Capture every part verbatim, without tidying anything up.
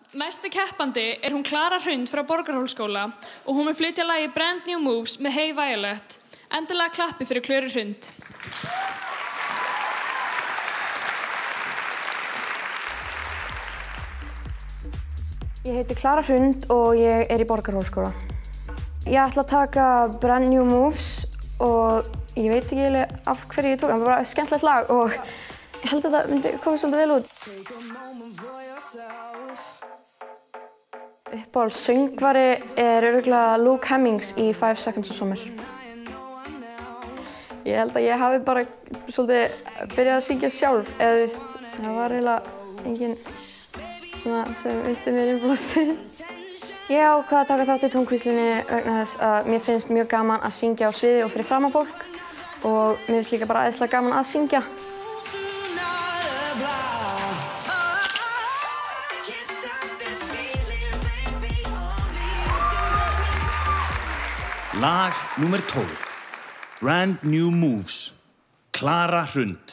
Næsti keppandi er hún Klara Hrund frá Borgarhólsskóla og hún mun flytja lagið Brand New Moves með Hey Violet. Endilega klappi fyrir Klöru Hrund. Ég heiti Klara Hrund og ég er í Borgarhólsskóla. Ég ætla að taka Brand New Moves og ég veit ekki eiginlega af hverju ég tók, það var bara skemmtilegt lag og ég held að þetta myndi koma svolítið vel út. Uppáhalds söngvari er örugglega Luke Hemmings í Five Seconds of Summer. Ég held að ég hafi bara svolítið byrjað að syngja sjálf, eða þú veist, það var eiginlega enginn svona sem vildi mér innblásið. Ég ákvað að taka þátt í tónkvíslunni vegna þess að mér finnst mjög gaman að syngja á sviði og fyrir framan fólk og mér finnst líka bara æðislega gaman að syngja. Lag númer tólf. Brand New Moves. Klara Hrund.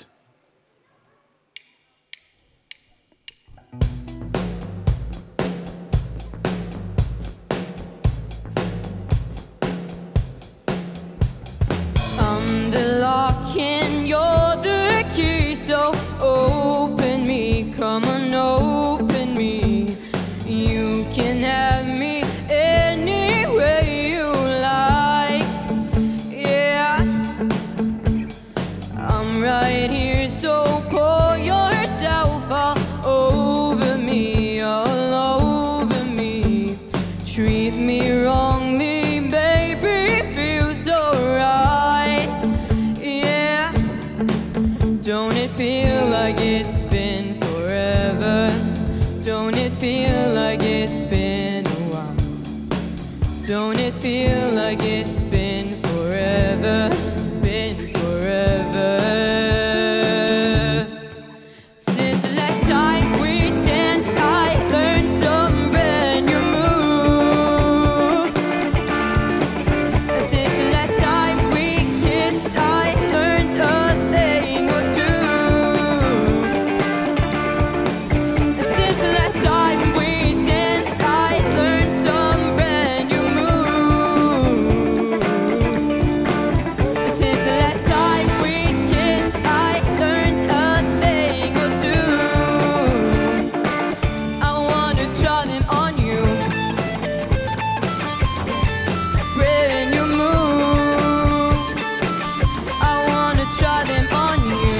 Under lock and you're the key, so open me, come on, open me. You can have me any way you like, yeah. I'm right here, so pour yourself all over me, all over me. Treat me wrongly, baby, feels so right, yeah. Don't it feel like it's been forever? Don't it feel like it's been a while? Don't it feel like it's been forever? Been forever. Since the last time we danced, I learned some brand new moves. Since the last time we kissed, I learned a thing or two. Since the last time we danced, I learned some brand new moves. Since the last time we kissed, I learned a thing or two. I wanna try them on you. Brand new moves. I wanna try them on you.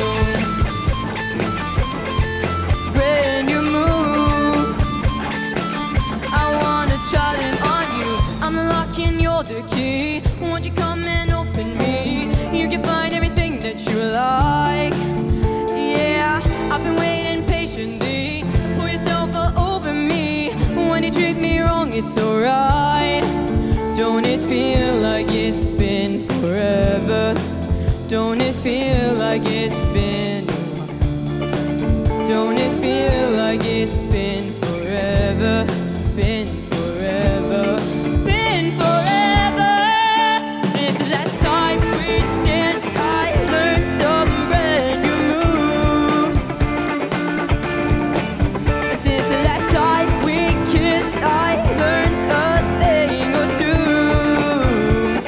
Brand new moves. I wanna try them on you. I'm the lock and you're the key. Won't you come and open me? You can find everything that you like. Yeah, I've been waiting patiently. Pour yourself all over me. When you treat me wrong, it's alright. Don't it feel like it's been forever? Don't it feel like it's been a while? Don't it feel like it's been forever? Been forever. Been forever. Since the last time we danced, I learned some brand new moves. Since the last time we kissed, I learned a thing or two.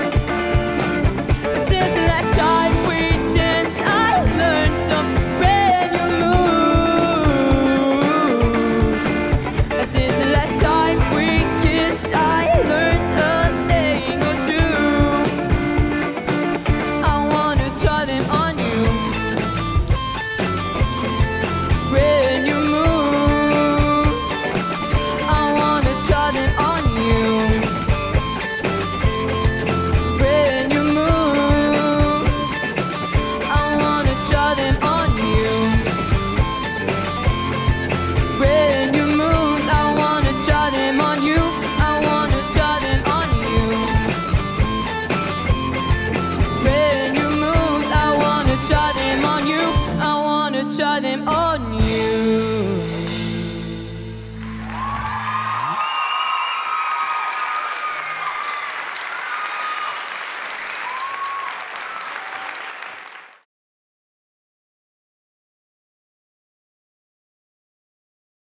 Since the last time we danced, I learned some brand new moves. Since the last time we kissed, I learned a thing or two. I wanna try them on you. Brand new moves. I wanna try them on you. Brand new moves. I wanna try them on you. Brand new moves. I wanna try them on you. I wanna try them on you. Brand new moves. I wanna try them on you. I wanna try them on you.